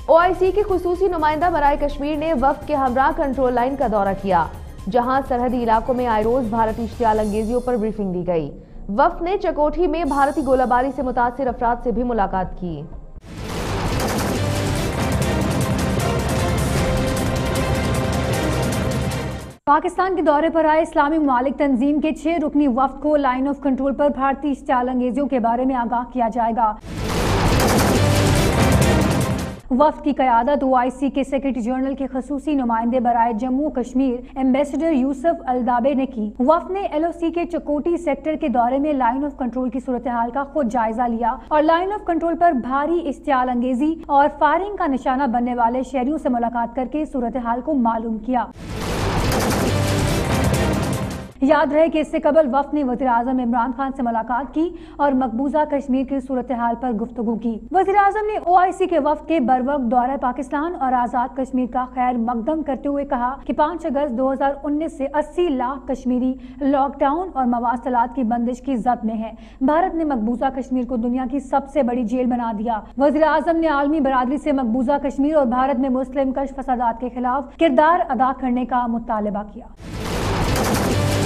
OIC के खुसूसी नुमाइंदा बराए कश्मीर ने वफ्द के हमरा कंट्रोल लाइन का दौरा किया, जहां सरहदी इलाकों में आए रोज भारतीय इश्तियाल अंगेजियों पर ब्रीफिंग दी गई। वफ्द ने चकोठी में भारतीय गोलाबारी से मुतासिर अफराद से भी मुलाकात की। पाकिस्तान के दौरे पर आए इस्लामी ममालिक तंजीम के 6 रुकनी वफ्द को लाइन ऑफ कंट्रोल पर भारतीय इश्तियाल अंगेजियों के बारे में आगाह किया जाएगा। वफ्द की क़यादत OIC के सेक्रेटरी जनरल के खसूसी नुमाइंदे बराए Jammu Kashmir ambassador Yousef Aldobeay ने की। वफ्द ने LOC के चकोटी सेक्टर के दौरे में लाइन ऑफ कंट्रोल की सूरत हाल का खुद जायजा लिया और लाइन ऑफ कंट्रोल पर भारी इश्तियाल अंगेजी और फायरिंग का निशाना बनने वाले शहरियों से मुलाकात करके सूरत हाल को मालूम किया। याद रहे कि इससे कबल वफ्द ने वज़ीर आज़म इमरान खान से मुलाकात की और मकबूजा कश्मीर की सूरत हाल पर गुफ्तगू की। वज़ीर आज़म ने OIC के वफ्द के बरवक्त दौरे पाकिस्तान और आज़ाद कश्मीर का खैर मकदम करते हुए कहा कि 5 अगस्त 2019 से 80 लाख कश्मीरी लॉकडाउन और मवासलात की बंदिश की जद में है। भारत ने मकबूजा कश्मीर को दुनिया की सबसे बड़ी जेल बना दिया। वज़ीर आज़म ने आलमी बरादरी से मकबूजा कश्मीर और भारत में मुस्लिम कश फसादात के खिलाफ किरदार अदा करने का मुतालबा किया।